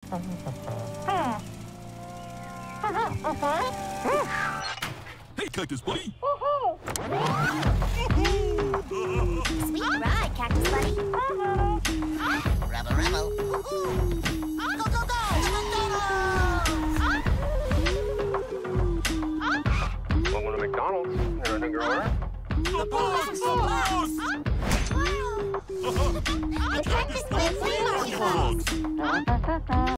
Hey, Cactus Buddy! Sweet ride, Cactus Buddy. Rebel, rebel. Go, go, go! Welcome to McDonald's. Anything your order? The box! The box! The Cactus Buddy flea market box.